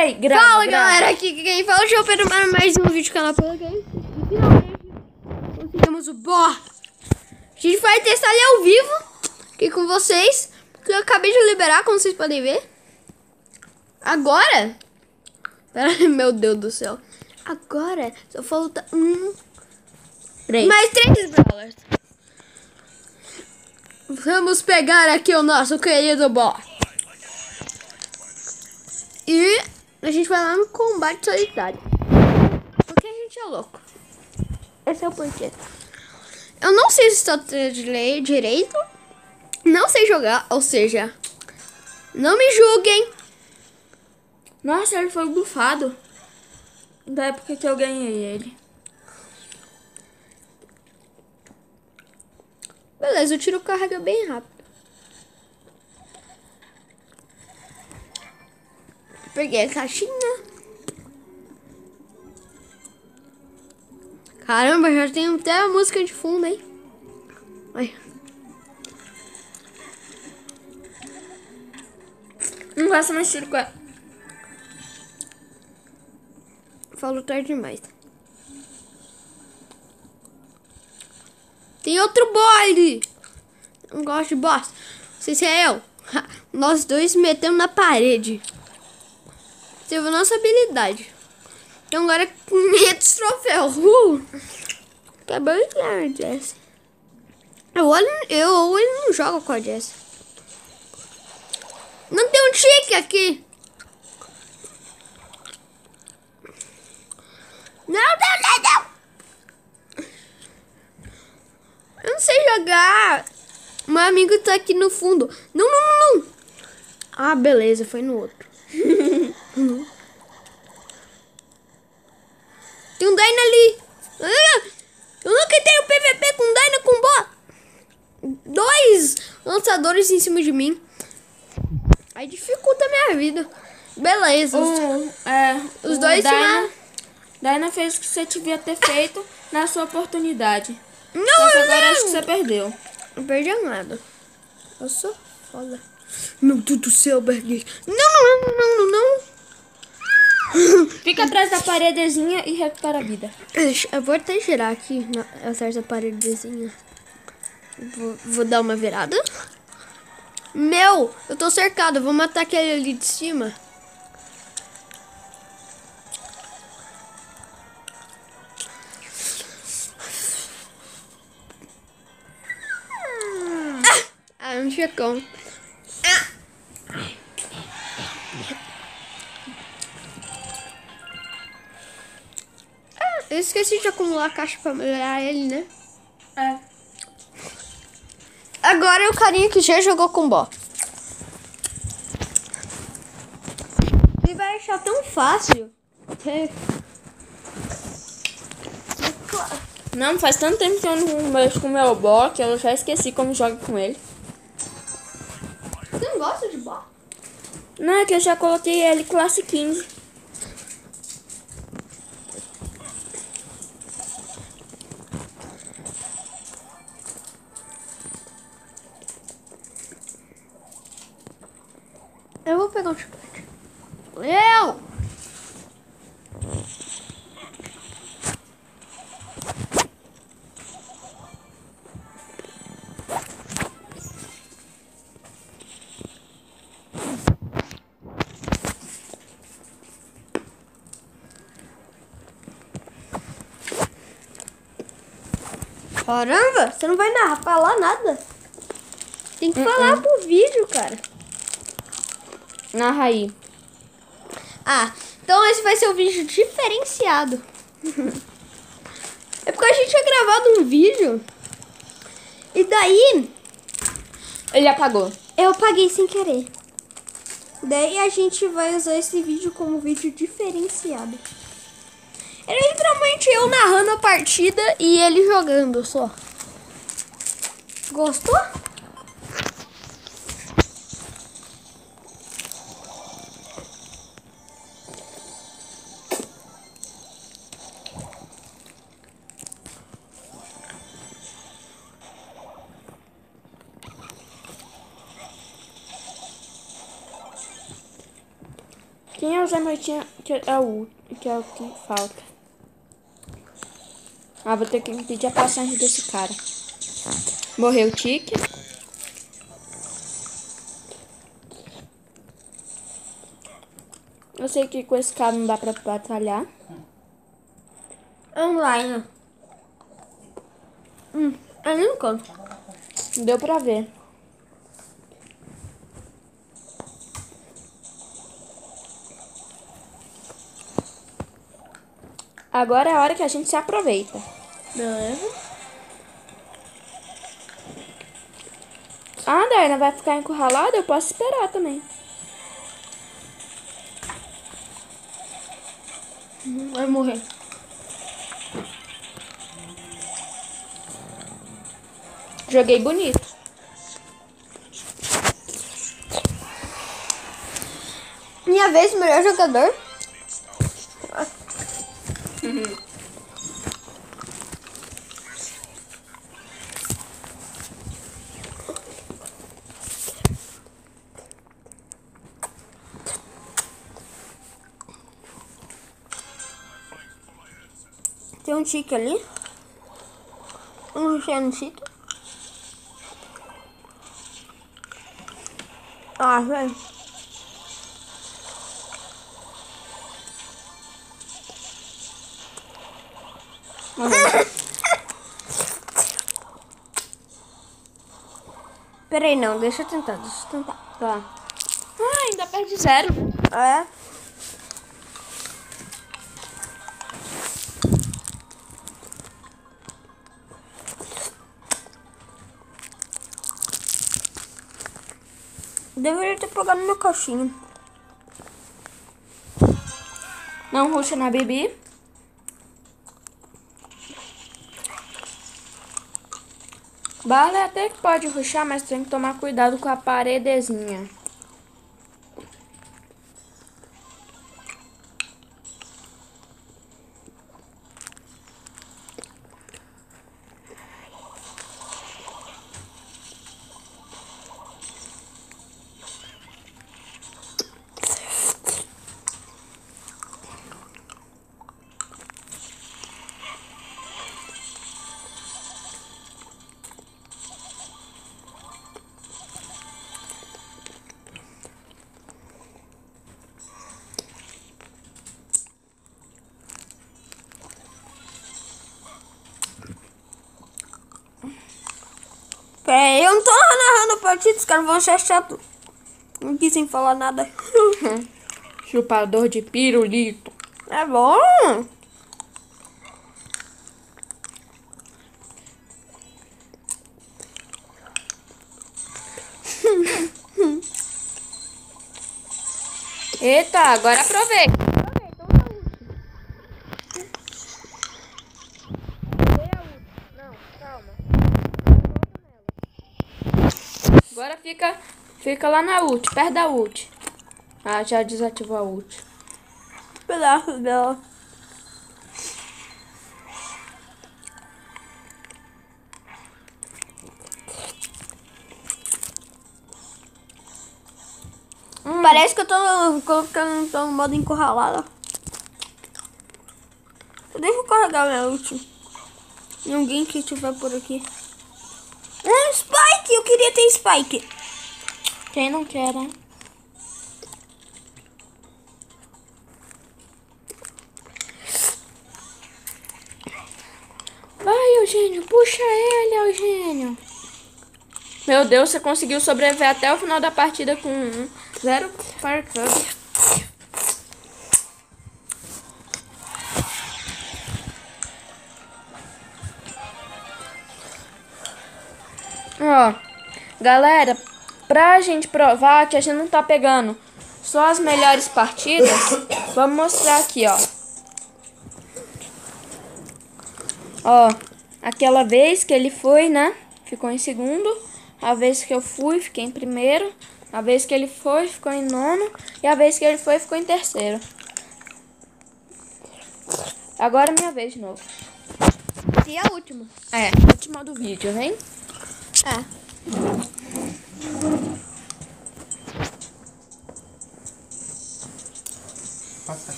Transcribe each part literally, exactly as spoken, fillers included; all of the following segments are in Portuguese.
Peraí, grava, Fala grava. galera, aqui quem fala é o Pedro para mais um vídeo do canal Pela Games. E finalmente conseguimos o Bo. A gente vai testar ele ao vivo aqui com vocês, que eu acabei de liberar, como vocês podem ver. Agora, pera, meu Deus do céu. Agora só falta um, Três. mais três brawlers. Vamos pegar aqui o nosso querido Bo. E a gente vai lá no combate solitário. Porque a gente é louco. Esse é o porquê. Eu não sei se estou direito. Não sei jogar. Ou seja, não me julguem. Nossa, ele foi bufado. Da época que eu ganhei ele. Beleza, o tiro carrega bem rápido. Peguei a caixinha. Caramba, já tem até a música de fundo, hein? Olha. Não faço mais tiro com ela. Falo tarde demais. Tem outro boy. Não gosto de boss. Não sei se é eu. Nós dois metemos na parede. Teve a nossa habilidade. Então agora é quinhentos troféus. Uh! Acabou de ganhar a Jess. Eu olho, eu ou ele não joga com a Jess. Não tem um tique aqui. Não, não, não, não. Eu não sei jogar. Meu amigo tá aqui no fundo. Não, não, não, não. Ah, beleza, foi no outro. Uhum. Tem um Dyna ali. Eu nunca tenho P V P com Dyna com Bo. Dois lançadores em cima de mim. Aí dificulta a minha vida. Beleza. O, é, Os o dois Dyna, se Dyna fez o que você devia ter feito na sua oportunidade. Não, Mas não, agora não. acho que você perdeu. Não perdi nada. Eu sou foda. Meu Deus do céu, Berg. Não, não, não, não, não, não. Fica atrás da paredezinha e recupera a vida. Eu vou até girar aqui na, atrás da paredezinha. Vou, vou dar uma virada. Meu, eu tô cercado. Vou matar aquele ali de cima. Ah, um checão. Ah. Ah, eu esqueci de acumular a caixa pra melhorar ele, né? É. Agora é o carinha que já jogou com Bo. Ele vai achar tão fácil. Não, faz tanto tempo que eu não mexo com o meu Bo que eu já esqueci como joga com ele. Você não gosta de Bo? Não, é que eu já coloquei ele classe quinze. Eu vou pegar um chocolate. Eu! Caramba, você não vai narrar, falar nada. Tem que Uh-uh. falar pro vídeo, cara. Narra aí. Ah, então esse vai ser um vídeo diferenciado. É porque a gente tinha gravado um vídeo. E daí Ele apagou. eu apaguei sem querer. Daí a gente vai usar esse vídeo como vídeo diferenciado. Era literalmente eu narrando a partida e ele jogando só. Gostou? Quem é o Zé Moitinha que é o, que é o que falta? Ah, vou ter que impedir a passagem desse cara. Morreu o Tique. Eu sei que com esse cara não dá pra batalhar. Online. Hum, ali no canto. Deu pra ver. Agora é a hora que a gente se aproveita. Beleza. Ah, a Diana vai ficar encurralada? Eu posso esperar também. Vai morrer. Joguei bonito. Minha vez, melhor jogador. Tem um tique ali. Um ruxando no tique. Ah, velho. Peraí, não. Deixa eu tentar. Deixa eu tentar. Tá. Ah, ainda perde zero. É. Deveria ter pegado meu caixinho. Não ruxa na Bibi. Bala até que pode ruxar, mas tem que tomar cuidado com a paredezinha. Peraí, eu não tô narrando a partida, os caras vão achar chato. Não quis sem falar nada. Chupador de pirulito. É bom. Eita, agora aproveita. Agora fica, fica lá na ult, perto da ult. Ah, já desativou a ult. Pedaço dela. Hum. Parece que eu tô colocando tô no modo encurralada. Deixa eu carregar minha ult. Ninguém que estiver por aqui. Um Spike! Eu queria ter Spike. Quem não quer, né? Vai, Eugênio. Puxa ele, Eugênio. Meu Deus, você conseguiu sobreviver até o final da partida com um zero Fire Club. Ó, galera, pra gente provar que a gente não tá pegando só as melhores partidas, vamos mostrar aqui, ó. Ó, aquela vez que ele foi, né, ficou em segundo. A vez que eu fui, fiquei em primeiro. A vez que ele foi, ficou em nono. E a vez que ele foi, ficou em terceiro. Agora é minha vez de novo. E a última? É, última do vídeo, vem? É.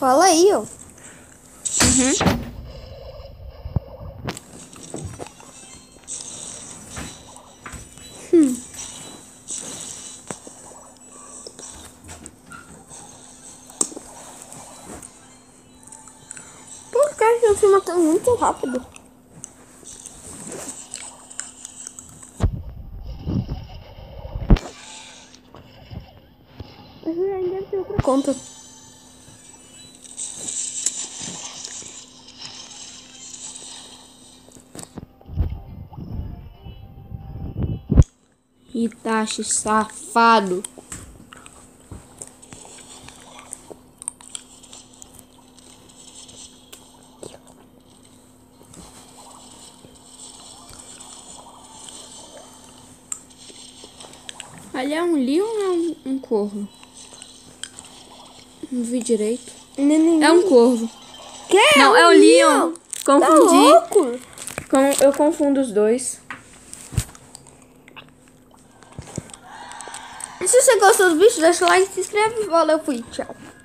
Fala aí, ó. Uhum. Hum. Por que eu se matando muito rápido? Mas ainda deve ter outra conta. Itachi, safado. Ali é um leão ou é um, um corvo? Não vi direito. Neném. É um corvo. Que? Não, é o leão. Tá Confundi. louco? Com, eu confundo os dois. Se você gostou do vídeo, deixa o like, se inscreve. Valeu, fui, tchau.